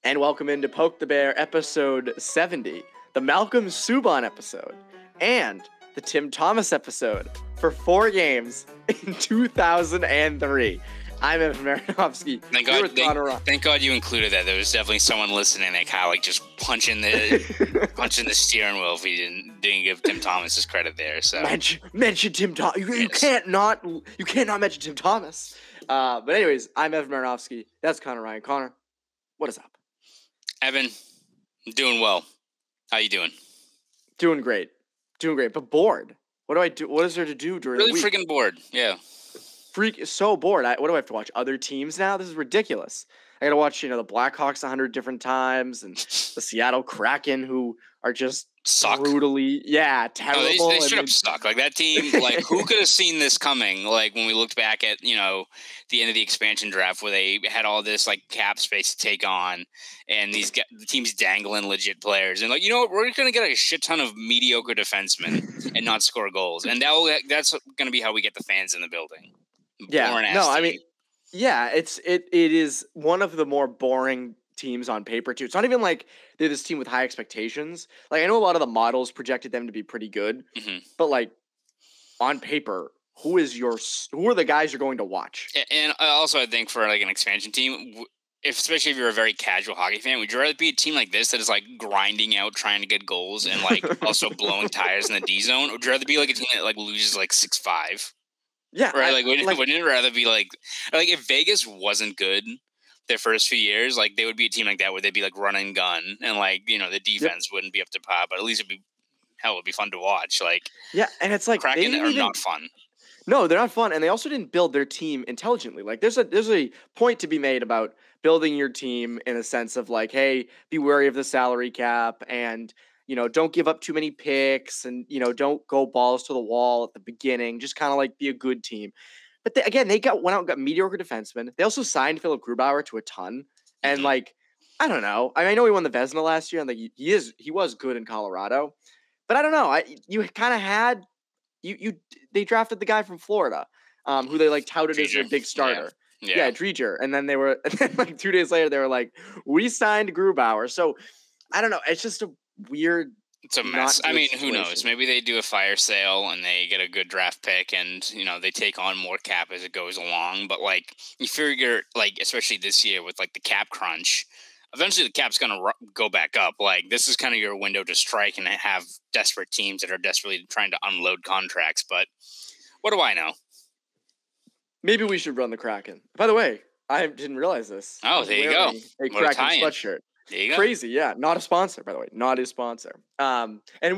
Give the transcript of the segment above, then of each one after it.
And welcome into Poke the Bear episode 70, the Malcolm Subban episode, and the Tim Thomas episode for 4 games in 2003. I'm Evan Marinovsky. Thank God you included that. There was definitely someone listening that kind of like just punching the steering wheel if we didn't give Tim Thomas his credit there. So mention Tim Thomas. You can't not mention Tim Thomas. But anyways, I'm Evan Marinovsky. That's Connor Ryan. Connor, what is up? Evan, I'm doing well. How you doing? Doing great, but bored. What do I do? What is there to do during the week? Really freaking bored. Yeah. So bored. What do I have to watch? Other teams now? This is ridiculous. I gotta watch, the Blackhawks 100 different times and the Seattle Kraken, who are just brutally, terrible. No, they straight up suck. Like that team, like who could have seen this coming? Like when we looked back at, the end of the expansion draft where they had all this like cap space to take on and the teams dangling legit players. And like, we're going to get a shit ton of mediocre defensemen and not score goals. And that's going to be how we get the fans in the building. It is one of the more boring teams on paper too. It's not even like they're this team with high expectations. Like I know a lot of the models projected them to be pretty good, but like on paper, who are the guys you're going to watch? And also, I think for like an expansion team, especially if you're a very casual hockey fan, would you rather be a team like this that is like grinding out, trying to get goals, and like also blowing tires in the D zone, or would you rather be like a team that like loses like 6-5? Yeah, right. Wouldn't it rather be like if Vegas wasn't good their first few years, like they would be a team like that where they'd be like run and gun, and like the defense wouldn't be up to par, but at least it'd be fun to watch. Like and it's like Kraken are not fun. No, they're not fun, and they also didn't build their team intelligently. Like there's a point to be made about building your team in a sense of like, hey, be wary of the salary cap, and don't give up too many picks, and don't go balls to the wall at the beginning. Just kind of like be a good team. But they went out and got mediocre defensemen. They also signed Philip Grubauer to a ton, and like I don't know. I know he won the Vezina last year, and like he was good in Colorado, but I don't know. You kind of had. They drafted the guy from Florida, who they like touted as a big starter. Yeah, Driedger. And then like 2 days later, they were like, we signed Grubauer. So I don't know. It's just a weird. It's a mess. I mean, who knows? Maybe they do a fire sale and they get a good draft pick, and they take on more cap as it goes along. But like you figure, like especially this year with like the cap crunch. Eventually, the cap's going to go back up. Like, this is kind of your window to strike and have desperate teams that are desperately trying to unload contracts. But what do I know? Maybe we should run the Kraken. By the way, I didn't realize this. Oh, there you go. A Kraken sweatshirt. There you go. Crazy, yeah. Not a sponsor, by the way. Not a sponsor. I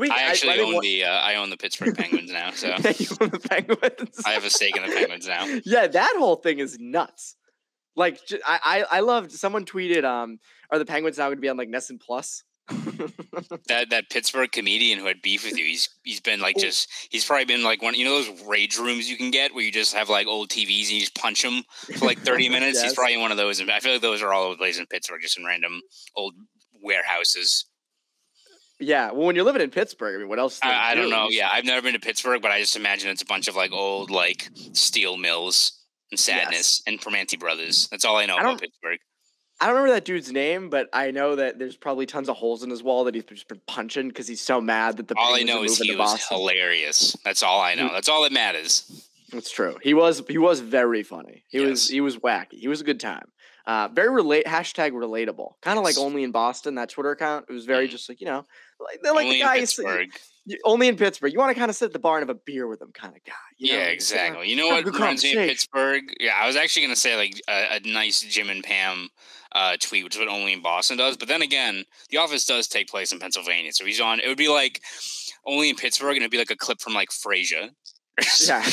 own the Pittsburgh Penguins now. So you own the Penguins? I have a stake in the Penguins now. Yeah, that whole thing is nuts. Like, I loved, someone tweeted, are the Penguins now going to be on, like, NESN Plus? that Pittsburgh comedian who had beef with you, he's been, like, he's probably been, like, one, those rage rooms you can get where you just have, like, old TVs and you just punch them for, like, 30 minutes? Yes. He's probably in one of those. And I feel like those are all over the place in Pittsburgh, just in random old warehouses. Yeah, well, when you're living in Pittsburgh, I mean, what else? I don't know. Yeah, I've never been to Pittsburgh, but I just imagine it's a bunch of, like, old, like, steel mills. And Sadness and Permanente Brothers. That's all I know about Pittsburgh. I don't remember that dude's name, but I know that there's probably tons of holes in his wall that he's just been punching because he's so mad that the all I know is he was hilarious. That's all I know. That's all that matters. That's true. He was very funny. He was wacky. He was a good time. Very hashtag relatable. Kind of like Only in Boston, that Twitter account. It was very just like, they're like only the guy in Pittsburgh. Only in Pittsburgh. You want to kind of sit at the bar and have a beer with them kind of guy. Yeah, exactly. You know what reminds me of Pittsburgh? Yeah, I was actually going to say like a nice Jim and Pam tweet, which is what Only in Boston does. But then again, The Office does take place in Pennsylvania. So he's on, it would be like Only in Pittsburgh, and it'd be like a clip from like Frasier. Yeah.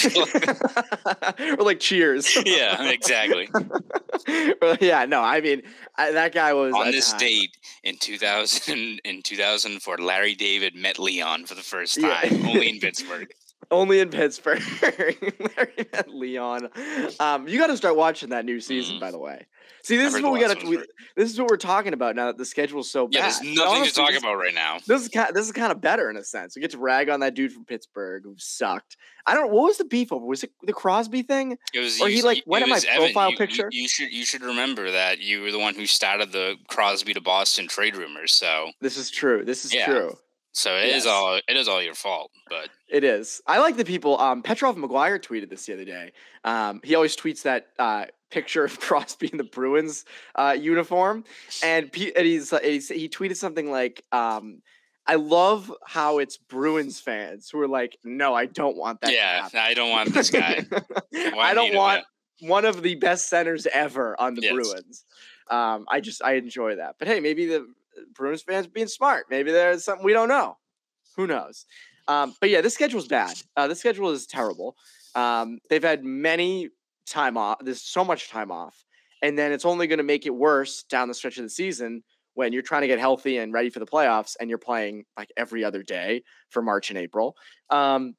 Or like Cheers. Yeah, exactly. Yeah, no, I mean, that guy was on this date in 2004. Larry David met Leon for the first time, only in Pittsburgh. Only in Pittsburgh. Larry met Leon. You got to start watching that new season, by the way. See, this is what we got to. This is what we're talking about now that the schedule's so bad. Yeah, there's nothing to talk about right now. This is kind of better in a sense. We get to rag on that dude from Pittsburgh who sucked. I don't know what was the beef over. Was it the Crosby thing? It was. Or he went at my profile picture. You should remember that you were the one who started the Crosby to Boston trade rumors. So this is true. This is true. So it is all your fault, but it is. I like the people. Petrov McGuire tweeted this the other day. He always tweets that picture of Crosby in the Bruins uniform, and he tweeted something like, "I love how it's Bruins fans who are like, no, I don't want that. Yeah, I don't want this guy. I don't want one of the best centers ever on the Bruins. I enjoy that. But hey, maybe the Bruins fans being smart. Maybe there's something we don't know. Who knows? But yeah, this schedule's bad. This schedule is terrible. They've had many time off. There's so much time off. And then it's only going to make it worse down the stretch of the season when you're trying to get healthy and ready for the playoffs and you're playing like every other day for March and April. I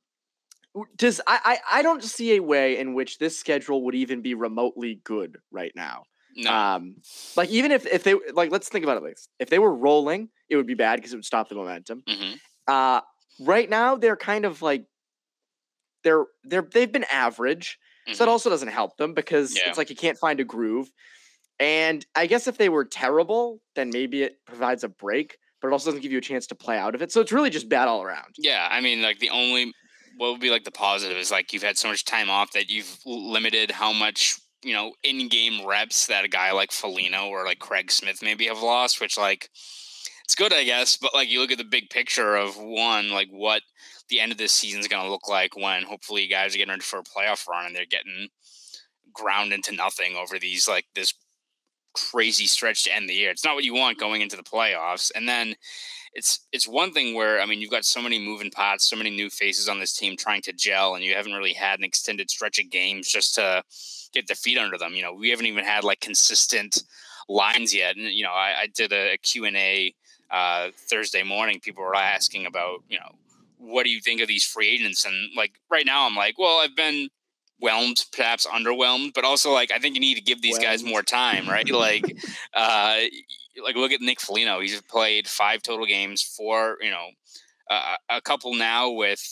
don't see a way in which this schedule would even be remotely good right now. No. Like even if they like, let's think about it like this. If they were rolling, it would be bad because it would stop the momentum. Mm-hmm. Right now they're kind of like they've been average, so that also doesn't help them because it's like you can't find a groove. And I guess if they were terrible, then maybe it provides a break, but it also doesn't give you a chance to play out of it. So it's really just bad all around. Yeah, I mean, like what would be like the positive is like you've had so much time off that you've limited how much in-game reps that a guy like Foligno or like Craig Smith maybe have lost, which like it's good, I guess. But like you look at the big picture of like what the end of this season is going to look like when hopefully you guys are getting ready for a playoff run and they're getting ground into nothing over these like this crazy stretch to end the year. It's not what you want going into the playoffs. And then it's one thing where, I mean, you've got so many moving parts, so many new faces on this team trying to gel, and you haven't really had an extended stretch of games just to get their feet under them. We haven't even had like consistent lines yet. And, I did a Q&A Thursday morning. People were asking about, what do you think of these free agents? And like right now I'm like, well, I've been whelmed, perhaps underwhelmed, but also like I think you need to give these guys more time, right? Like look at Nick Foligno. He's played 5 total games, 4, a couple now with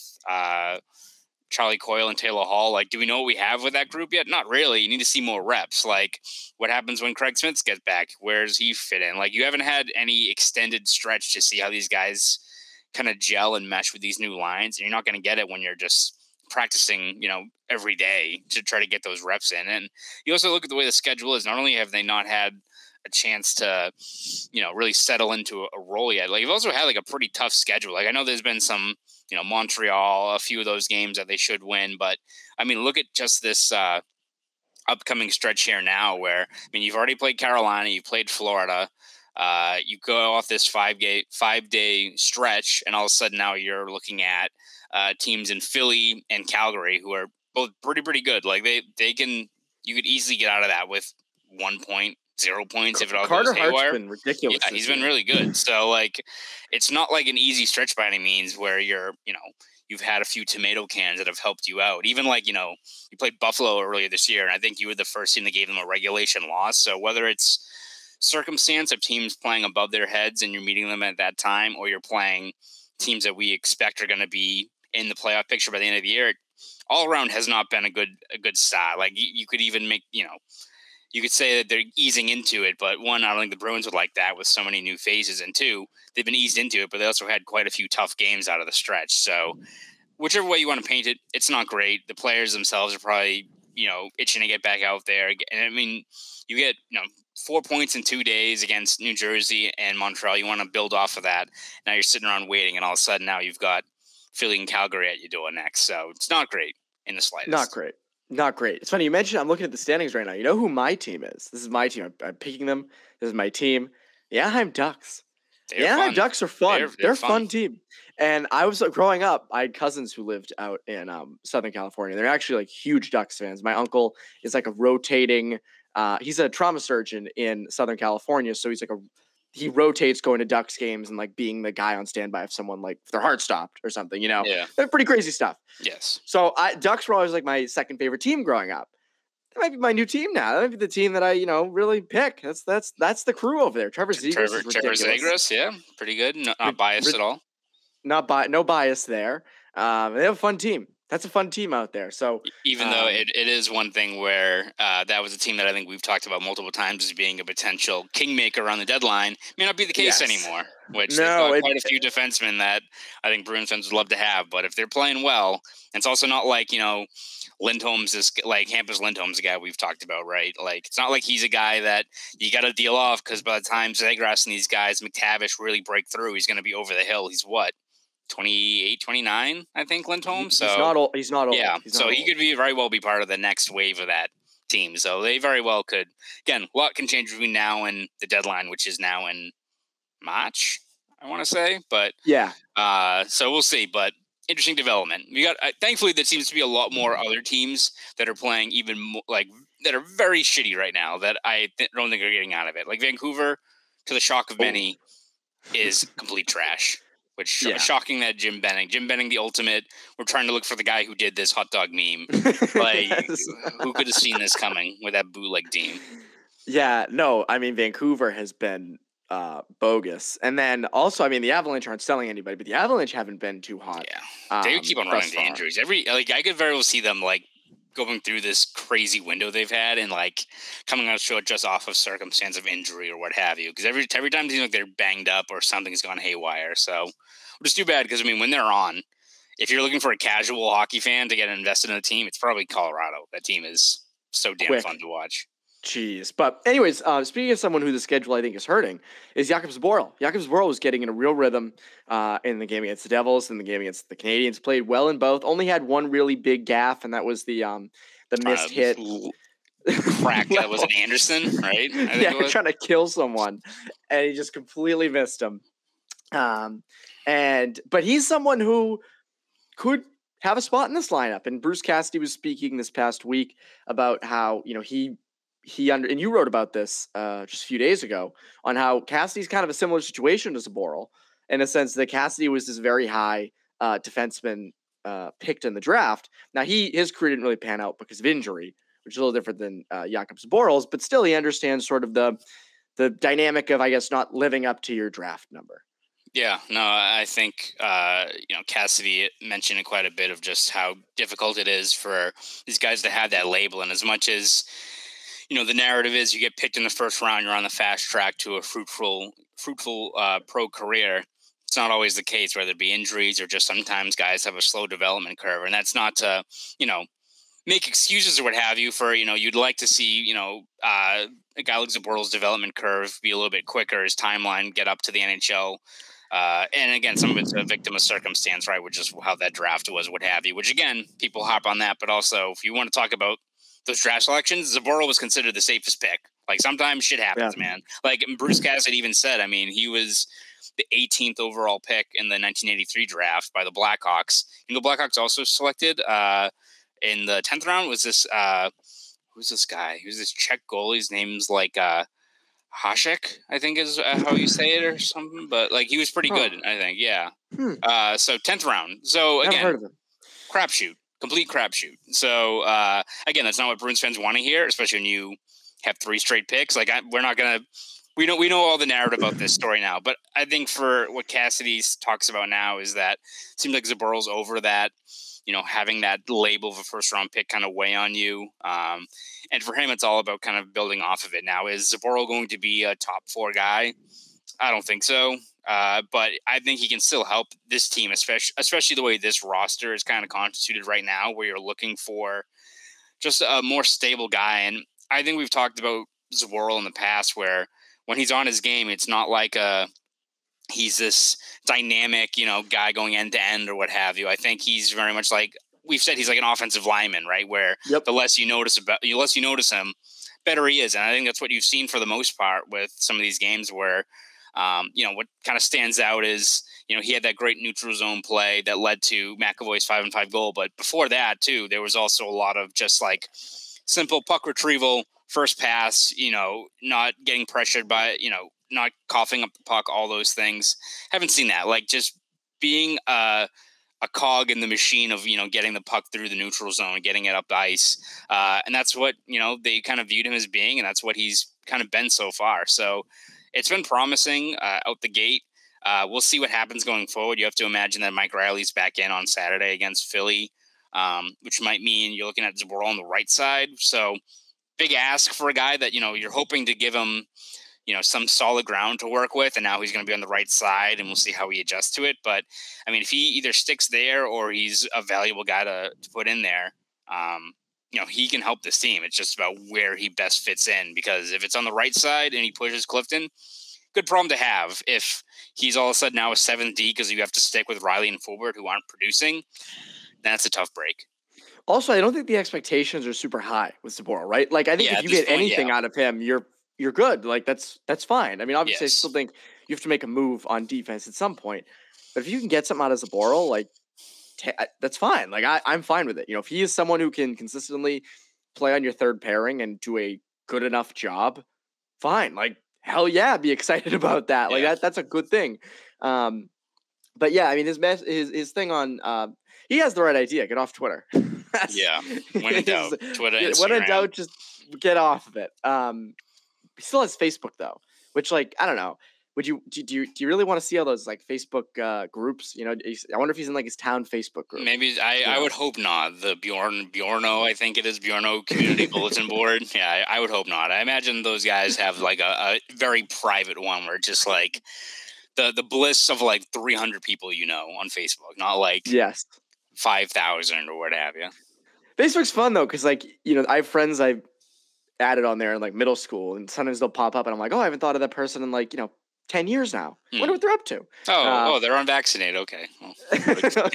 Charlie Coyle and Taylor Hall. Like, do we know what we have with that group yet? Not really. You need to see more reps. Like, what happens when Craig Smith gets back? Where does he fit in? Like, you haven't had any extended stretch to see how these guys kind of gel and mesh with these new lines, and you're not going to get it when you're just practicing, every day to try to get those reps in. And you also look at the way the schedule is. Not only have they not had a chance to, really settle into a role yet, like you've also had like a pretty tough schedule. Like I know there's been some, Montreal, a few of those games that they should win, but I mean, look at just this upcoming stretch here now where, I mean, you've already played Carolina, you've played Florida, you go off this 5-day stretch, and all of a sudden now you're looking at teams in Philly and Calgary who are both pretty good. Like you could easily get out of that with 1 point, 0 points if it all Carter goes haywire. Hart's been ridiculous. Yeah, he's been really good. So like, it's not like an easy stretch by any means where you've had a few tomato cans that have helped you out. Even like, you played Buffalo earlier this year, and I think you were the first team that gave them a regulation loss. So whether it's circumstance of teams playing above their heads and you're meeting them at that time, or you're playing teams that we expect are going to be in the playoff picture by the end of the year, all around has not been a good start. Like you could even make, you could say that they're easing into it, but one, I don't think the Bruins would like that with so many new phases, and 2, they've been eased into it, but they also had quite a few tough games out of the stretch. So whichever way you want to paint it, it's not great. The players themselves are probably, itching to get back out there. And I mean, you get, 4 points in 2 days against New Jersey and Montreal. You want to build off of that. Now you're sitting around waiting, and all of a sudden now you've got Philly and Calgary at your door next. So it's not great in the slightest. Not great. It's funny you mentioned. I'm looking at the standings right now. You know who my team is? This is my team. I'm picking them. This is my team. The Anaheim Ducks. The Anaheim Ducks are fun. They're a fun team. And I was growing up, I had cousins who lived out in Southern California. They're actually like huge Ducks fans. My uncle is like a rotating. He's a trauma surgeon in Southern California, so he's like he rotates going to Ducks games and like being the guy on standby if someone like if their heart stopped or something, you know. Yeah. They're pretty crazy stuff. Yes. So Ducks were always like my second favorite team growing up. That might be my new team now. That might be the team that I, really pick. That's the crew over there. Trevor Zegras is ridiculous. Trevor Zegras, yeah, pretty good. Not biased at all. No bias there. They have a fun team. That's a fun team out there. So even though it is one thing where that was a team that I think we've talked about multiple times as being a potential kingmaker on the deadline, may not be the case anymore. Which they've got quite a few defensemen that I think Bruins fans would love to have. But if they're playing well, it's also not like Lindholm's is like Hampus Lindholm's a guy we've talked about, right? Like it's not like he's a guy that you got to deal off because by the time Zegras and these guys, McTavish really break through, he's going to be over the hill. He's what? 28, 29, I think, Lindholm. So he's not old. Yeah, he could very well be part of the next wave of that team. So they very well could. Again, a lot can change between now and the deadline, which is now in March, I want to say. But yeah, so we'll see. But interesting development. We got. Thankfully, there seems to be a lot more other teams that are playing even more, that are very shitty right now that I don't think are getting out of it. Like Vancouver, to the shock of many, is complete trash. Which is shocking that Jim Benning, the ultimate. We're trying to look for the guy who did this hot dog meme. Who could have seen this coming with that bootleg team? Yeah, no, I mean Vancouver has been bogus, and then also, I mean the Avalanche aren't selling anybody, but the Avalanche haven't been too hot. Yeah, they keep on running into injuries. I could very well see them going through this crazy window they've had and coming out short just off of circumstance of injury or what have you. Because every time it seems like they're banged up or something's gone haywire. So, which is too bad because when they're on, if you're looking for a casual hockey fan to get invested in a team, it's probably Colorado. That team is so damn fun to watch. Jeez. But anyways, speaking of someone who the schedule I think is hurting is Jakub Zboril. Jakub Zboril was getting in a real rhythm in the game against the Devils and the game against the Canadiens. Played well in both. Only had one really big gaffe, and that was the missed hit. Crack that was an Anderson, right? Trying to kill someone, and he just completely missed him. But he's someone who could have a spot in this lineup. And Bruce Cassidy was speaking this past week about how and you wrote about this just a few days ago on how Cassidy's kind of a similar situation to Zboril in a sense that Cassidy was this very high defenseman picked in the draft. Now his career didn't really pan out because of injury, which is a little different than Jakub Zboril's, but still he understands sort of the dynamic of, I guess, not living up to your draft number. Yeah, no, I think, Cassidy mentioned quite a bit of just how difficult it is for these guys to have that label. And as much as, the narrative is you get picked in the first round, you're on the fast track to a fruitful pro career. It's not always the case, whether it be injuries or just sometimes guys have a slow development curve. And that's not to, make excuses or what have you for, you'd like to see, a guy like Zboril's development curve be a little bit quicker, his timeline get up to the NHL. And again, some of it's a victim of circumstance, right? Which is how that draft was, what have you, which again, people hop on that. But also, if you want to talk about those draft selections, Zboril was considered the safest pick. Sometimes shit happens, man. Bruce Cassidy even said, he was the 18th overall pick in the 1983 draft by the Blackhawks. The Blackhawks also selected in the 10th round was this, who's this guy? Who's this Czech goalie? His name's Hasek, I think is how you say it or something. But he was pretty good, I think. Yeah. So 10th round. So again, heard of him. Crapshoot. Complete crapshoot. So again, that's not what Bruins fans want to hear, especially when you have 3 straight picks. We're not gonna. We know all the narrative about this story now, but I think for what Cassidy talks about now is that it seems like Zboril's over that. Having that label of a first round pick kind of weigh on you. And for him, it's all about kind of building off of it. Now, is Zboril going to be a top 4 guy? I don't think so. But I think he can still help this team, especially the way this roster is kind of constituted right now, where you're looking for just a more stable guy. And I think we've talked about Zboril in the past, where when he's on his game, it's not like he's this dynamic, guy going end to end or what have you. I think he's very much we've said, he's like an offensive lineman, right? Where the less you notice him, better he is. And I think that's what you've seen for the most part with some of these games where, what kind of stands out is, he had that great neutral zone play that led to McAvoy's 5-on-5 goal. But before that too, there was also a lot of just simple puck retrieval, first pass, not getting pressured by, not coughing up the puck, all those things. Haven't seen that. Like just being a cog in the machine of, getting the puck through the neutral zone, getting it up the ice. And that's what, they kind of viewed him as being, and that's what he's kind of been so far. So it's been promising out the gate. We'll see what happens going forward. You have to imagine that Mike Riley's back in on Saturday against Philly, which might mean you're looking at Zboril on the right side. So big ask for a guy that, you're hoping to give him, some solid ground to work with, and now he's going to be on the right side, and we'll see how he adjusts to it. But I mean, if he either sticks there or he's a valuable guy to put in there, he can help this team. It's just about where he best fits in, because if it's on the right side and he pushes Clifton, good problem to have. If he's all of a sudden now a 7D because you have to stick with Riley and Fulbert who aren't producing, that's a tough break. Also, I don't think the expectations are super high with Zboril, right? Like, I think if you get anything out of him, you're good. Like, that's fine. I mean, obviously, I still think you have to make a move on defense at some point. But if you can get something out of Zboril, like, that's fine. Like, I'm fine with it. If he is someone who can consistently play on your third pairing and do a good enough job, fine. Like, hell yeah, be excited about that. Like, that's a good thing. But yeah, I mean, his thing on he has the right idea. Get off Twitter. When in doubt, Twitter, Instagram. When in doubt, just get off of it. He still has Facebook though, which, like, I don't know. Do you really want to see all those like Facebook groups? I wonder if he's in like his town Facebook group. Maybe I would hope not. The Bjorno, I think it is Bjorno Community Bulletin Board. Yeah, I would hope not. I imagine those guys have like a very private one where just like the bliss of like 300 people on Facebook, not like 5,000 or what have you. Facebook's fun though, because like I have friends I've added on there in like middle school, and sometimes they'll pop up, and I'm like, oh, I haven't thought of that person in like 10 years now. Wonder what they're up to. They're unvaccinated. Okay. Well,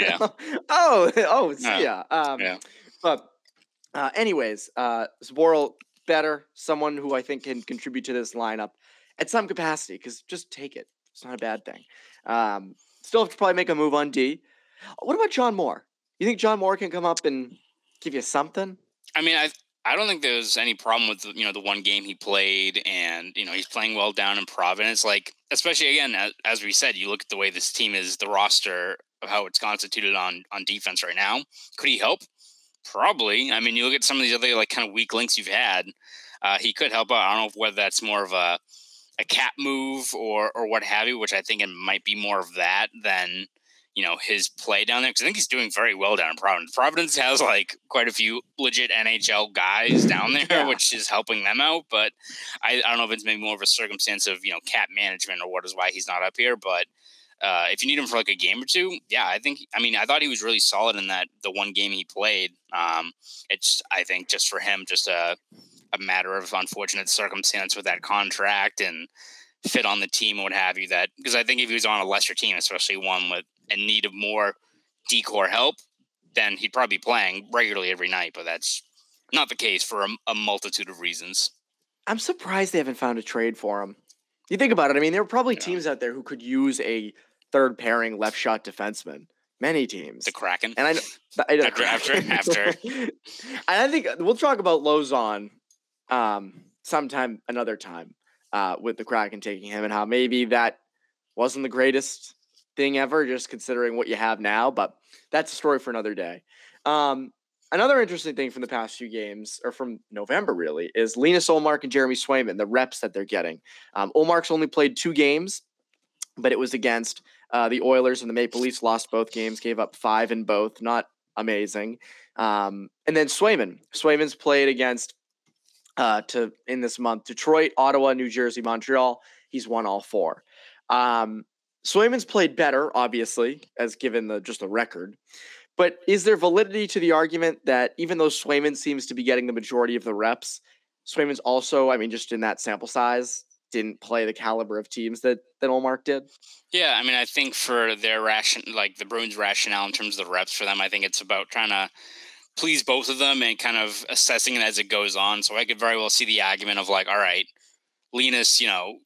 yeah. But anyways, Zboril better, someone who I think can contribute to this lineup at some capacity, because just take it. It's not a bad thing. Still have to probably make a move on D. What about John Moore? You think John Moore can come up and give you something? I mean, I don't think there's any problem with the one game he played, and he's playing well down in Providence. Like, especially again, as we said, you look at the way this team is, the roster of how it's constituted on defense right now. Could he help? Probably. I mean, you look at some of these other like kind of weak links you've had. He could help out. I don't know whether that's more of a cap move or what have you, which I think it might be more of that than his play down there, because I think he's doing very well down in Providence. Providence has like quite a few legit NHL guys down there, which is helping them out. But I don't know if it's maybe more of a circumstance of cap management or what is why he's not up here. But if you need him for like a game or two, I thought he was really solid in the one game he played. It's I think just for him, just a matter of unfortunate circumstance with that contract and fit on the team and what have you. That because I think if he was on a lesser team, especially one with in need of more decor help, then he'd probably be playing regularly every night. But that's not the case for a multitude of reasons. I'm surprised they haven't found a trade for him. You think about it. I mean, there are probably teams out there who could use a third pairing left shot defenseman. Many teams. The Kraken. And I know after. And I think we'll talk about Lauzon sometime another time with the Kraken taking him, and how maybe that wasn't the greatest thing ever, just considering what you have now, but that's a story for another day. Another interesting thing from the past few games, or from November really, is Linus Ullmark and Jeremy Swayman, the reps that they're getting. Ullmark's only played 2 games, but it was against the Oilers, and the Maple Leafs lost both games, gave up 5 in both, not amazing. And then Swayman's played against in this month, Detroit, Ottawa, New Jersey, Montreal. He's won all 4. Swayman's played better, obviously, as given just the record. But is there validity to the argument that even though Swayman seems to be getting the majority of the reps, Swayman's also, I mean, just in that sample size, didn't play the caliber of teams that Ullmark did? Yeah, I mean, I think for their the Bruins' rationale in terms of the reps for them, I think it's about trying to please both of them and kind of assessing it as it goes on. So I could very well see the argument of like, all right, Linus,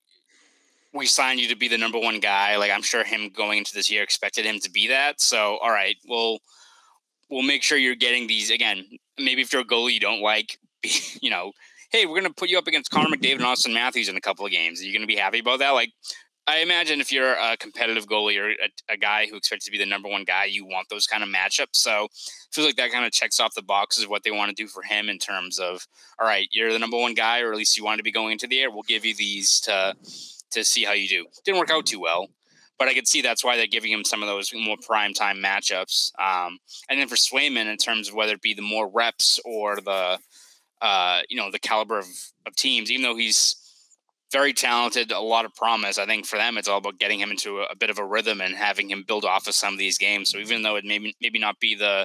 we signed you to be the number 1 guy. Like, I'm sure him going into this year expected him to be that. So, all right, we'll make sure you're getting these. Again, maybe if you're a goalie you don't like, hey, we're going to put you up against Connor McDavid and Austin Matthews in a couple of games. Are you going to be happy about that? Like, I imagine if you're a competitive goalie or a guy who expects to be the number one guy, you want those kind of matchups. So it feels like that kind of checks off the boxes of what they want to do for him in terms of, all right, you're the number one guy, or at least you want to be going into the air. We'll give you these to see how you do. Didn't work out too well, but I could see that's why they're giving him some of those more primetime matchups. And then for Swayman, in terms of whether it be the more reps or the caliber of teams, even though he's very talented, a lot of promise. I think for them, it's all about getting him into a bit of a rhythm and having him build off of some of these games. So even though it maybe not be a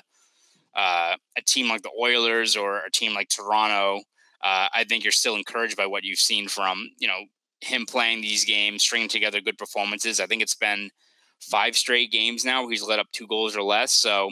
team like the Oilers or a team like Toronto, I think you're still encouraged by what you've seen from, him playing these games, stringing together good performances. I think it's been 5 straight games now where he's let up 2 goals or less. So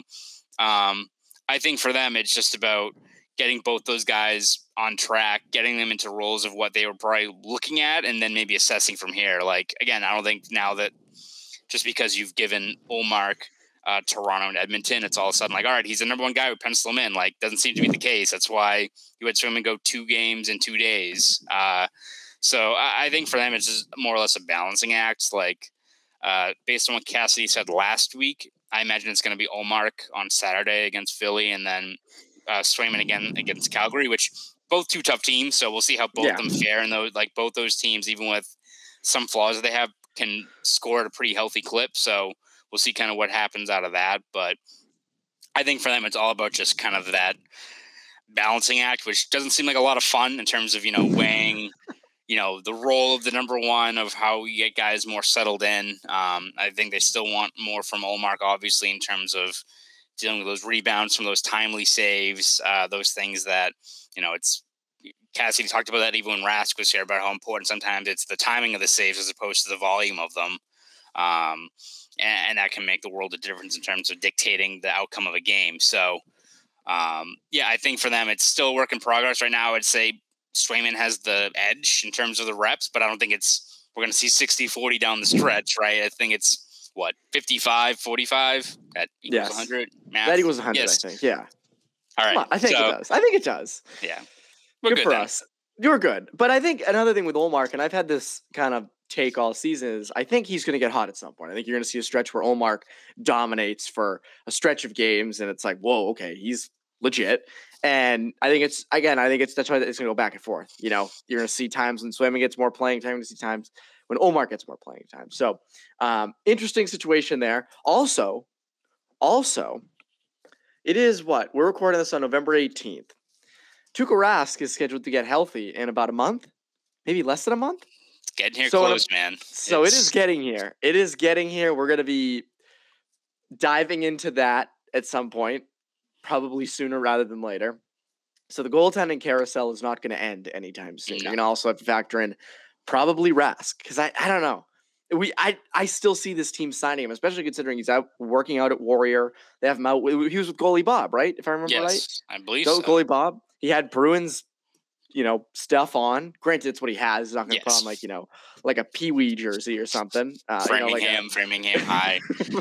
I think for them, it's just about getting both those guys on track, getting them into roles of what they were probably looking at, and then maybe assessing from here. Like, again, I don't think now that just because you've given Ullmark Toronto and Edmonton, it's all of a sudden like, all right, he's the number one guy, we pencil him in. Like, doesn't seem to be the case. That's why you had Swayman go 2 games in 2 days. So I think for them, it's just more or less a balancing act. Like, based on what Cassidy said last week, I imagine it's going to be Ullmark on Saturday against Philly, and then Swayman again against Calgary, which both 2 tough teams. So we'll see how both of them fare. And both those teams, even with some flaws that they have, can score at a pretty healthy clip. So we'll see kind of what happens out of that. But I think for them, it's all about just kind of that balancing act, which doesn't seem like a lot of fun in terms of, weighing, the role of the number one, of how you get guys more settled in. I think they still want more from Ullmark, obviously, in terms of dealing with those rebounds from those timely saves, those things that, it's Cassidy talked about that even when Rask was here, about how important sometimes it's the timing of the saves as opposed to the volume of them. And that can make the world of difference in terms of dictating the outcome of a game. So, I think for them, it's still a work in progress right now. I'd say Swayman has the edge in terms of the reps, but I don't think we're going to see 60-40 down the stretch, right? I think it's, 55-45? That equals 100? Math? That equals 100, yes. I think, yeah. All right. I think it does. I think it does. Yeah. Good for us. You're good. But I think another thing with Ullmark, and I've had this kind of take all season, is I think he's going to get hot at some point. I think you're going to see a stretch where Ullmark dominates for a stretch of games, and it's like, whoa, okay, he's legit. And I think that's why it's going to go back and forth. You're going to see times when Swayman gets more playing time, you're going to see times when Ullmark gets more playing time. So interesting situation there. Also, it is we're recording this on November 18th. Tuukka Rask is scheduled to get healthy in about a month, maybe less than a month. It's getting here close, man. So it is getting here. It is getting here. We're going to be diving into that at some point, probably sooner rather than later. So the goaltending carousel is not going to end anytime soon. No. You're going to also have to factor in probably Rask, because I don't know. I still see this team signing him, especially considering he's out working out at Warrior. They have him out. He was with goalie Bob, right? If I remember right. Yes, I believe so. Goalie Bob. He had Bruins, stuff on. Granted, it's what he has. He's not going to put on like a Pee-wee jersey or something. Framingham High.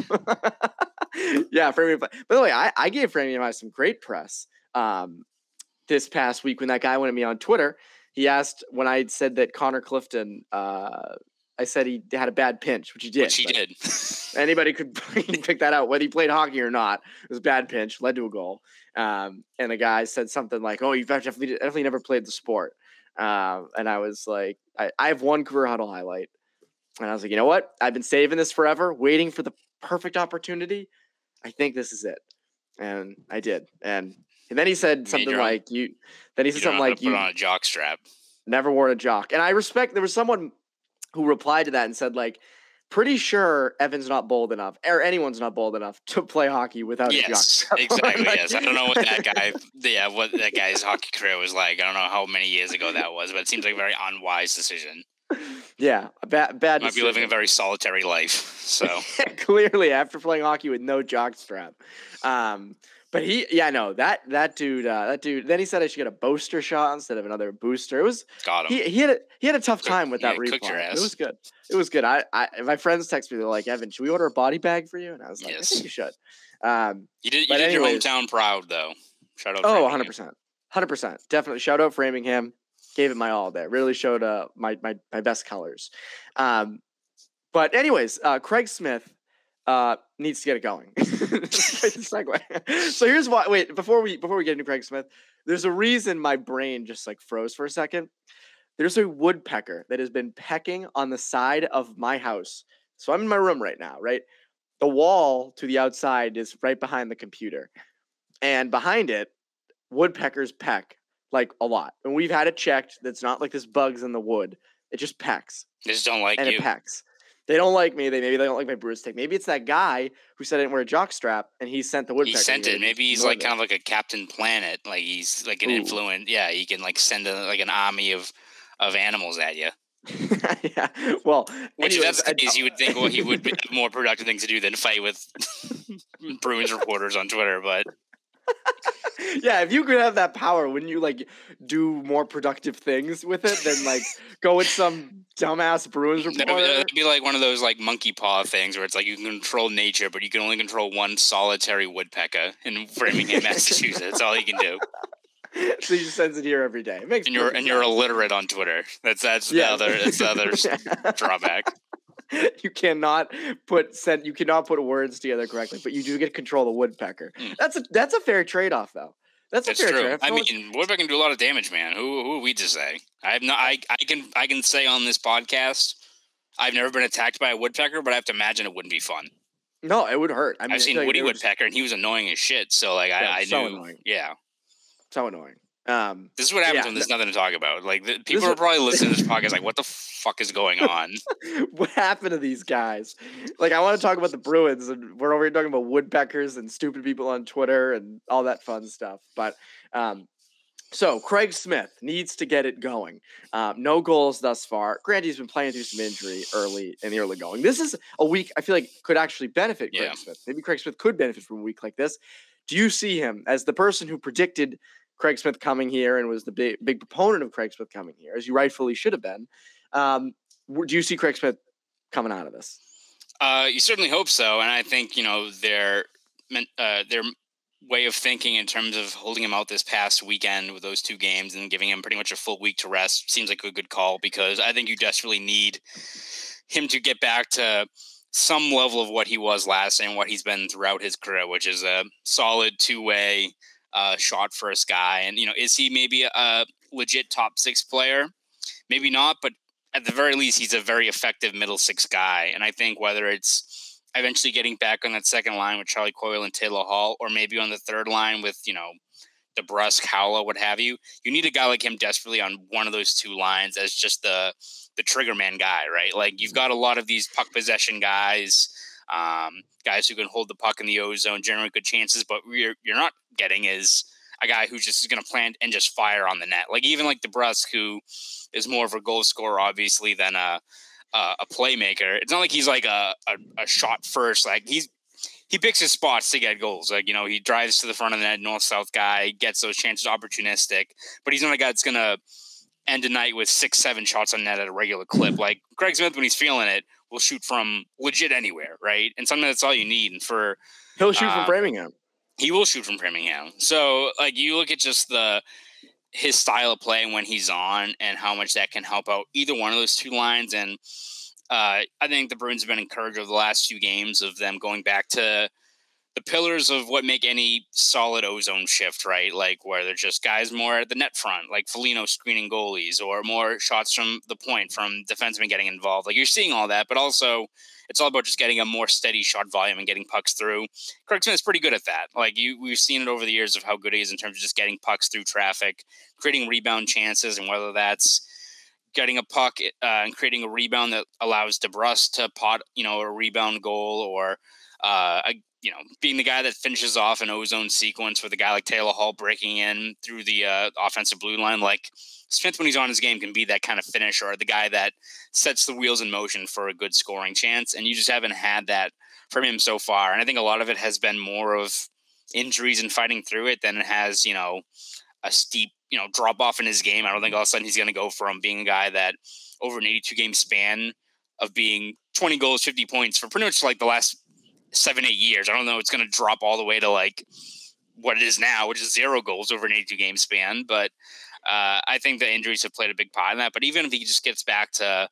Yeah, Framingham. By the way, I gave Framingham High some great press this past week when that guy went at me on Twitter. He asked when I said that Connor Clifton. I said he had a bad pinch, which he did. Anybody could pick that out, whether he played hockey or not. It was a bad pinch, led to a goal. And the guy said something like, "Oh, you've definitely never played the sport." And I was like, I have one career huddle highlight. And I was like, you know what? I've been saving this forever, waiting for the perfect opportunity. I think this is it. And I did. And then he said something like, "You." Then he said something like, "You put on a jock strap." Never worn a jock. And I respect. There was someone who replied to that and said, like, pretty sure Evan's not bold enough, or anyone's not bold enough to play hockey without a jock strap. Exactly. Yes, I don't know what that guy, what that guy's hockey career was like. I don't know how many years ago that was, but it seems like a very unwise decision. Yeah, a bad decision. Might be living a very solitary life. So clearly, after playing hockey with no jock strap. But that dude. Then he said I should get a booster shot instead of another booster. It was got him. He had a tough time with that reply. It was good. It was good. I my friends text me. They're like, "Evan, should we order a body bag for you?" And I was like, "Yes, I think you should." You did your hometown proud, though. Shout out. 100%, 100%, definitely. Shout out Framingham. Gave it my all there. Really showed my best colors. But anyways, Craig Smith needs to get it going. Segue. So here's why. Wait, before we get into Craig Smith, there's a reason my brain just like froze for a second. There's a woodpecker that has been pecking on the side of my house. So I'm in my room right now, right? The wall to the outside is right behind the computer. And behind it, woodpeckers peck like a lot. And we've had it checked. That's not like this bugs in the wood. It just pecks. They just don't like and you. It pecks. They don't like me. Maybe they don't like my brew stick. Maybe it's that guy who said I didn't wear a jock strap, and he sent the woodpecker. He sent it. Maybe he's like kind of like a Captain Planet. Like he's like an influence. Yeah, he can like send like an army of animals at you. Yeah. Well, which if that's the case, you would think he would have more productive things to do than fight with Bruins reporters on Twitter. But yeah, if you could have that power, wouldn't you like do more productive things with it than like go with some dumbass Bruins reporter? That'd be like one of those like monkey paw things where it's like you can control nature, but you can only control one solitary woodpecker in Framingham, Massachusetts. That's all you can do. So he just sends it here every day. It makes you're illiterate on Twitter. That's the other drawback. You cannot put words together correctly, but you do get to control the woodpecker. That's a fair trade-off, though. That's a fair trade-off. I mean, woodpecker can do a lot of damage, man. Who are we to say? I can say on this podcast, I've never been attacked by a woodpecker, but I have to imagine it wouldn't be fun. No, it would hurt. I've seen Woody Woodpecker, and he was annoying as shit. So like I knew, annoying. Yeah, so annoying. This is what happens when there's nothing to talk about. Like people are probably listening to this podcast like, what the fuck is going on? What happened to these guys? Like, I want to talk about the Bruins, and we're over here talking about woodpeckers and stupid people on Twitter and all that fun stuff. But so Craig Smith needs to get it going. No goals thus far. Granted, he's been playing through some injury in the early going. This is a week I feel like could actually benefit Craig Smith. Maybe Craig Smith could benefit from a week like this. Do you see him as the person who predicted Craig Smith coming here and was the big proponent of Craig Smith coming here, as you rightfully should have been? Do you see Craig Smith coming out of this? You certainly hope so, and I think their way of thinking in terms of holding him out this past weekend with those two games and giving him pretty much a full week to rest seems like a good call, because I think you desperately need him to get back to some level of what he was last year and what he's been throughout his career, which is a solid two-way shot first guy. And is he maybe a legit top six player? Maybe not, but at the very least, he's a very effective middle six guy. And I think whether it's eventually getting back on that second line with Charlie Coyle and Taylor Hall, or maybe on the third line with DeBrusk, Howla, what have you, you need a guy like him desperately on one of those two lines as just the trigger man guy, right? Like, you've got a lot of these puck possession guys, guys who can hold the puck in the O-zone, generate good chances, but you're not getting is a guy who just is going to plant and just fire on the net. Like, even like DeBrusk, who is more of a goal scorer, obviously, than a playmaker. It's not like he's like a shot first. Like, he picks his spots to get goals. Like, he drives to the front of the net, north-south guy, gets those chances opportunistic, but he's not a guy that's going to end a night with 6-7 shots on net at a regular clip. Like, Craig Smith, when he's feeling it, will shoot from legit anywhere, right? And sometimes that's all you need. And he'll shoot from Framingham. He will shoot from Framingham. So, like, you look at just his style of play when he's on and how much that can help out either one of those two lines. And I think the Bruins have been encouraged over the last few games of them going back to the pillars of what make any solid O-zone shift, right? Like, where they're just guys more at the net front, like Foligno screening goalies, or more shots from the point from defensemen getting involved. Like, you're seeing all that, but also it's all about just getting a more steady shot volume and getting pucks through. Craig Smith's pretty good at that. Like, we've seen it over the years of how good he is in terms of just getting pucks through traffic, creating rebound chances, and whether that's getting a puck and creating a rebound that allows DeBrusk to pot, a rebound goal, or being the guy that finishes off an O-zone sequence with a guy like Taylor Hall breaking in through the offensive blue line. Like, Smith, when he's on his game, can be that kind of finisher, or the guy that sets the wheels in motion for a good scoring chance. And you just haven't had that from him so far. And I think a lot of it has been more of injuries and fighting through it than it has, a steep, drop off in his game. I don't think all of a sudden he's going to go from being a guy that over an 82 game span of being 20 goals, 50 points for pretty much like the last 7-8 years. I don't know. It's going to drop all the way to like what it is now, which is 0 goals over an 82 game span. But I think the injuries have played a big part in that. But even if he just gets back to,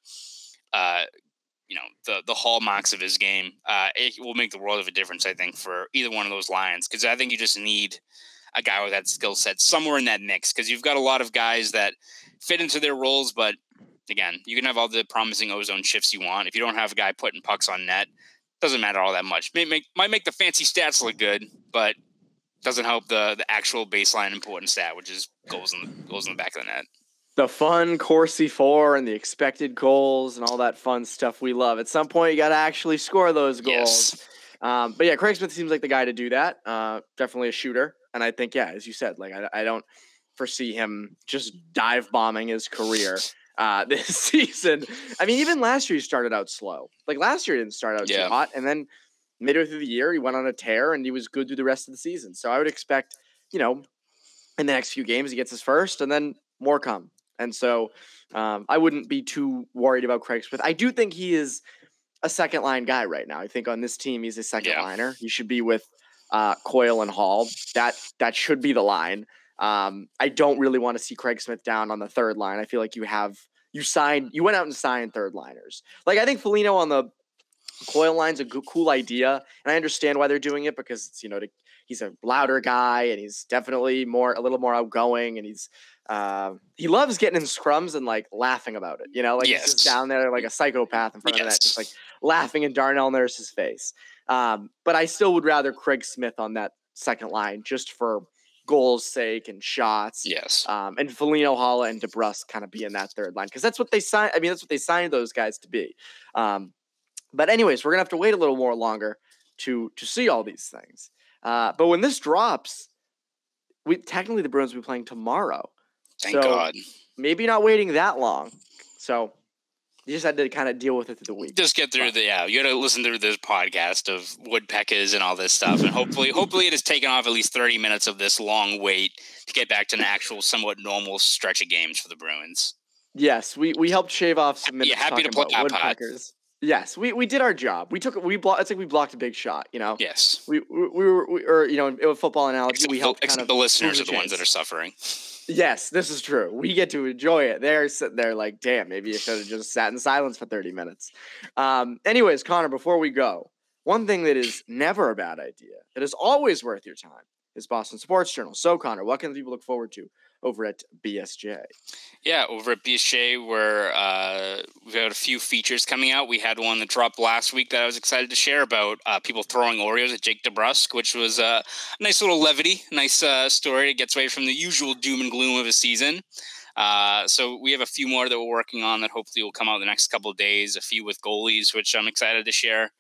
the hallmarks of his game, it will make the world of a difference, I think, for either one of those lines. Because I think you just need a guy with that skill set somewhere in that mix. Because you've got a lot of guys that fit into their roles, but again, you can have all the promising ozone shifts you want. If you don't have a guy putting pucks on net, doesn't matter all that much. Might make the fancy stats look good, but doesn't help the actual baseline important stat, which is goals in the back of the net. The fun Corsi 4 and the expected goals and all that fun stuff we love. At some point, you got to actually score those goals. Yes. But yeah, Craig Smith seems like the guy to do that. Definitely a shooter. And I think, yeah, as you said, like I don't foresee him just dive bombing his career this season. I mean, even last year he started out slow. Like last year he didn't start out too hot. And then midway through the year, he went on a tear and he was good through the rest of the season. So I would expect, in the next few games, he gets his first and then more come. And so I wouldn't be too worried about Craig Smith. I do think he is a second line guy right now. I think on this team, he's a second liner. He should be with Coyle and Hall. That should be the line. I don't really want to see Craig Smith down on the third line. I feel like you went out and signed third liners. Like I think Foligno on the Coyle line's a cool idea. And I understand why they're doing it because it's, he's a louder guy and he's definitely a little more outgoing and he loves getting in scrums and like laughing about it, he's just down there like a psychopath in front of that, just like laughing in Darnell Nurse's face. But I still would rather Craig Smith on that second line just for goals' sake and shots. Yes. And Foligno, Halla, and DeBrusk kind of be in that third line because that's what they signed. I mean, that's what they signed those guys to be. But anyways, we're gonna have to wait a little more longer to see all these things. But when this drops, technically the Bruins will be playing tomorrow. Thank God. Maybe not waiting that long. So you just had to kind of deal with it through the week. Just get through you got to listen through this podcast of woodpeckers and all this stuff. And hopefully it has taken off at least 30 minutes of this long wait to get back to an actual somewhat normal stretch of games for the Bruins. Yes, we helped shave off some minutes. Yeah, happy to play that woodpeckers. Yes, we did our job. It's like we blocked a big shot, Yes. We were in a football analogy, we helped except the listeners are the ones that are suffering. Yes, this is true. We get to enjoy it. They're sitting there like, damn, maybe you should have just sat in silence for 30 minutes. Anyways, Connor, before we go, one thing that is never a bad idea, that is always worth your time, is Boston Sports Journal. So, Connor, what can people look forward to over at BSJ? Yeah, over at BSJ, we've got a few features coming out. We had one that dropped last week that I was excited to share about people throwing Oreos at Jake DeBrusk, which was a nice little levity, nice story. It gets away from the usual doom and gloom of a season. So we have a few more that we're working on that hopefully will come out in the next couple of days, a few with goalies, which I'm excited to share.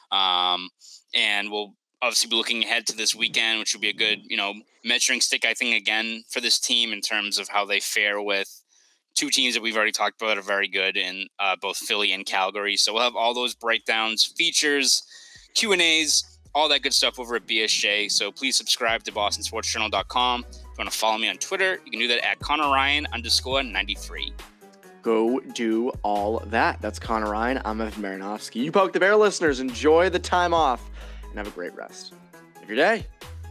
And we'll obviously be looking ahead to this weekend, which will be a good, measuring stick, I think, again, for this team in terms of how they fare with two teams that we've already talked about are very good in both Philly and Calgary. So we'll have all those breakdowns, features, Q&As, all that good stuff over at BSJ. So please subscribe to BostonSportsJournal.com. If you want to follow me on Twitter, you can do that at ConnorRyan_93. Go do all that. That's Connor Ryan. I'm Evan Marinovsky. You Poke the Bear listeners, enjoy the time off and have a great rest of your day.